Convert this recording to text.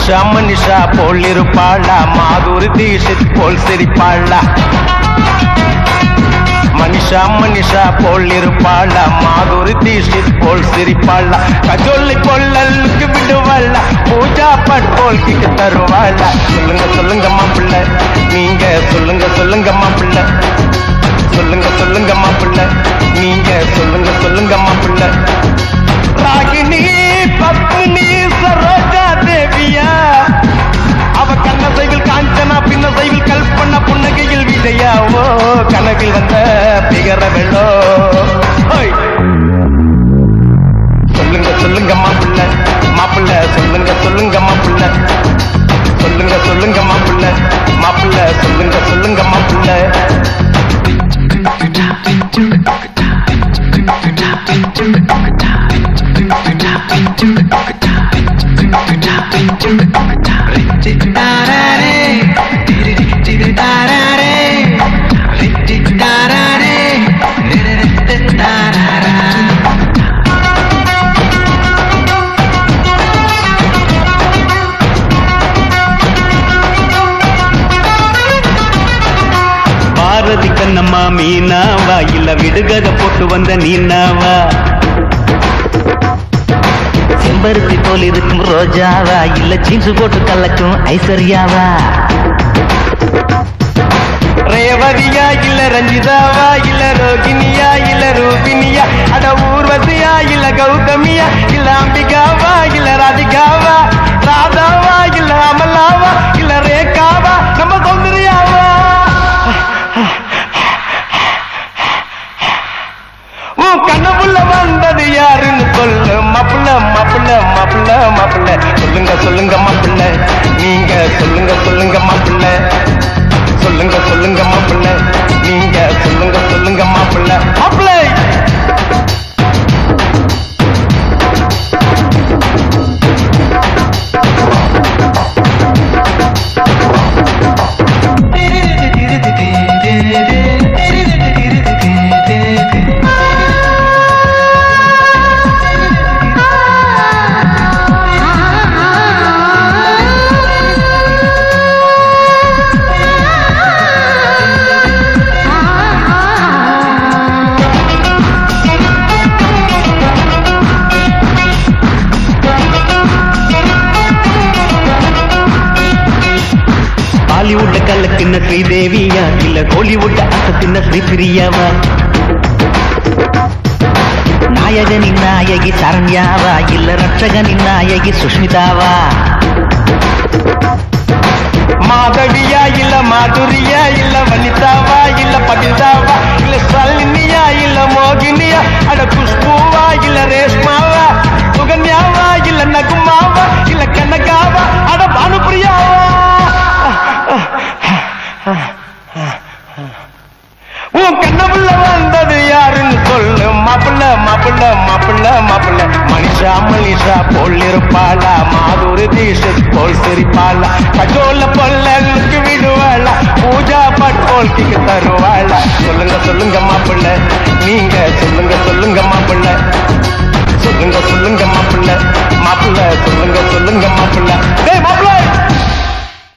மனிஷா மனிஷா போல் இருப்பாளா, மாதுரி தீஷித் போல் சிரிப்பாளா. மனிஷா மனிஷா போல் இருப்பாளா, மாதுரி தீஷித் போல் சிரிப்பாளா. கஜோலை கொள்ளலுக்கு விடுவாளா, பூஜா பட் போல் கிக்கு தருவாளா. சொல்லுங்க சொல்லுங்க மாப்பிள்ள, நீங்க சொல்லுங்க சொல்லுங்க மாப்பிள்ள. சொல்லுங்க சொல்லுங்க மாப்பிள்ள, நீங்க சொல்லுங்க சொல்லுங்க மாப்பிள்ள. ராகினி பத்மினி சரோஜா தேவியா, அவ கண்ண சைவில் காஞ்சனா, பின்ன சைவில் கல்பனா, புன்னகையில் விஜயாவோ, கனவில் வந்த பிகர வெள்ளோ. சொல்லுங்க சொல்லுங்க மாப்பிள்ள மாப்பிள்ள, சொல்லுங்க சொல்லுங்க மாப்பிள்ள. சொல்லுங்க சொல்லுங்க மாப்பிள்ள மாப்பிள்ள, சொல்லுங்க சொல்லுங்க மாப்பிள்ள. பாரதி கண்ணம்மா மீனாவா, இல்ல விடுகதை போட்டு வந்த நீனாவா. செம்பருத்தி போல் இருக்கும் ரோஜாவா, இல்ல ஜீன்ஸ் போட்டு கலக்கும் ஐஸ்வர்யாவா. ரேவதியா இல்ல ரஞ்சிதாவா, இல்ல ரோகிணியா இல்ல ரூபினியா, அட ஊர்வசியா இல்ல கௌதமியா, இல்ல அம்பிகாவா இல்ல ராதிகாவா, ராதாவா இல்ல அமலாவா, இல்ல ரேகாவா நம்ம சௌந்தர்யாவா. உன் கனவுல வந்தது யாருன்னு சொல்லு மாப்பிள்ள மாப்பிள்ள மாப்பிள்ள மாப்பிள்ள. சொல்லுங்க சொல்லுங்க மாப்பிள்ள, நீங்க சொல்லுங்க சொல்லுங்க மாப்பிள்ள. சொல்லுங்க சொல்லுங்க மாப்பிள்ள, நீங்க சொல்லுங்க சொல்லுங்க மாப்பிள்ள மாப்பிள்ள. பாலிவுட் கல்லக்கின்ன ஸ்ரீதேவியா, இல்ல கோலிவுட் அசத்தின்ன ஸ்ரீபிரியாவா. நாயகனின் நாயகி சரண்யாவா, இல்ல ரட்சகனின் நாயகி சுஷ்மிதாவா. மாதவியா இல்ல மாதுரியா, இல்ல வனிதாவா இல்ல பதிதாவா, இல்ல சலினியா இல்ல மோகினியா, அட குஷ்பூவா இல்ல ரேஷ்மாவா, சுகன்யாவா இல்ல நகுமாவா, இல்ல கனகாவா, அட பானுப்பிரியாவா. உன் கண்ணவுள்ள வந்தது யாருன்னு சொல்லு மாப்பிள்ள மாப்பிள்ள மாப்பிள்ள மாப்பிள்ள. மனிஷா மனிஷா போல் இருப்பாளா, மாதுரி தீஷித் போல் சிரிப்பாளா. கஜோல பொல்லுக்கு விடுவாளா, பூஜா பட் போல் கிக்கு தருவாளா. சொல்லுங்க சொல்லுங்க மாப்பிள்ள,